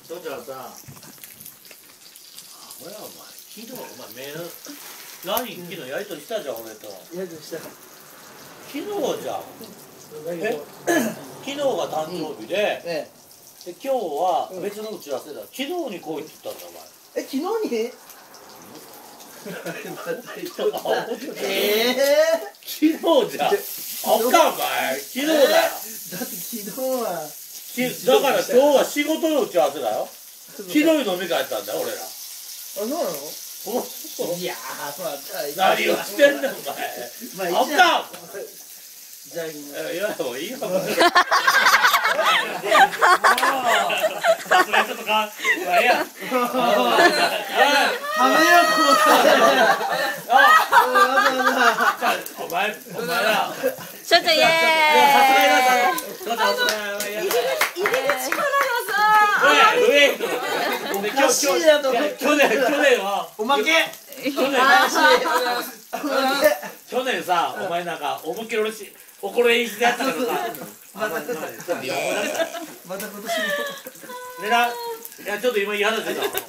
そしたらさ、俺はお前、昨日お前メール、LINE 昨日やりとりしたじゃん、俺と。 やりとりした。 昨日じゃん。昨日が誕生日で、で今日は別の打ち合わせだ。昨日に来いって言ったんだ、お前。 昨日に？ 昨日じゃん。あったんかい。昨日だよ。 だって昨日は。 だから今日は仕事の打ち合わせだよ。昨日に飲み会やったんだよ、俺ら。 あ、そうなの？いやー、そうだった。 何をしてんねん、お前。あったん。 じゃあ、 いや、もういいよ。さすがちょっとか、まあ、いや。 はめよう、こお前ら。 ちょっとイエーイ。 入り口から去年はおまけ。 去年さ、お前なんか思いっきり俺怒る演出やったけどさ、 また今年も。 でな、いやちょっと今言い話してた。